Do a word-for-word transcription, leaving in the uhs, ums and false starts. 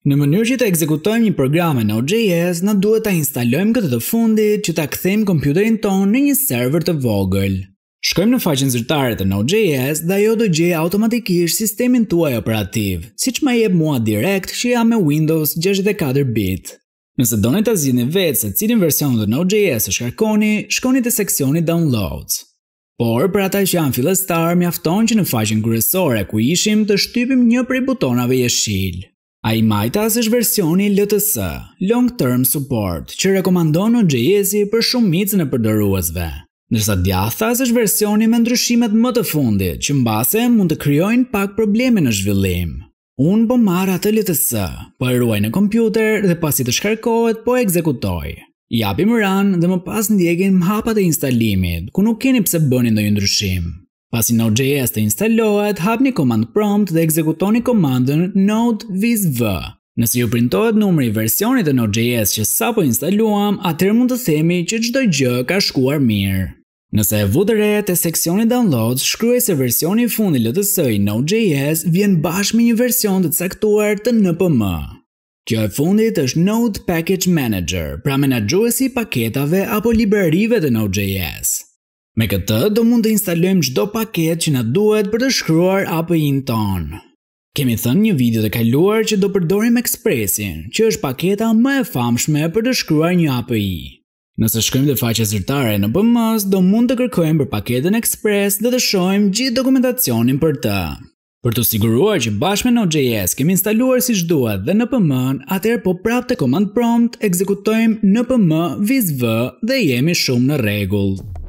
Në mënyrë që të ekzekutojmë një program me Node.js, na duhet ta instalojmë këtë të fundit që ta kthejmë kompjuterin ton në një server të vogël. Shkojmë në faqen zyrtare të Node.js dhe ajo do gjejë automatikisht sistemin tuaj operativ, siç më jep mua direkt që jam me Windows gjashtëdhjetë e katër bit. Nëse doni ta zgjidhni vetë se cilin version të Node.js të shkarkoni, shkoni te seksioni Downloads. Por për ata që janë fillestar, mjafton që në faqen kryesore ku ishim të shtypim një prej butonave jeshil. Ai majtas është versioni L T S, Long Term Support, që rekomandon Node.js për shumicën e përdoruesve. Ndërsa djathtas është versioni me ndryshimet më të fundit, që mbase mund të krijojnë pak probleme në zhvillim. Unë po marr atë L T S, po e ruaj në kompjuter dhe pasi të shkarkohet po e ekzekutoj. Japim run dhe më pas ndjekin mhapat e instalimit, ku nuk keni pse bëni ndonjë ndryshim. Pasi Node.js të instalohet, hapni command prompt dhe ekzekutoni komandën node vis v. Nëse ju printohet numri i versionit të Node.js që sapo instaluam, atëherë mund të themi që çdo gjë ka shkuar mirë. Nëse e vu të re te seksioni Downloads, shkruaj se versioni i fundit L T S i Node.js vjen bashkë me një version të caktuar të N P M. Kjo e fundit është Node Package Manager, pra menaxhuesi i paketave apo librarive të Node.js. Me këtë do mund të instalojmë çdo paket që na duhet për të shkruar A P I-n ton. Kemi thënë një video të kaluar që do përdorim Expressin, që është paketa më e famshme për të shkruar një A P I. Nëse shkojmë te faqja zyrtare e N P M-s, do mund të kërkojmë për paketën Express dhe të shohim gjithë dokumentacionin për të. Për të siguruar që bashkë me Node.js kemi instaluar siç duhet dhe N P M-n, atëherë po prapë te command prompt ekzekutojmë N P M vis v dhe jemi shumë në rregull.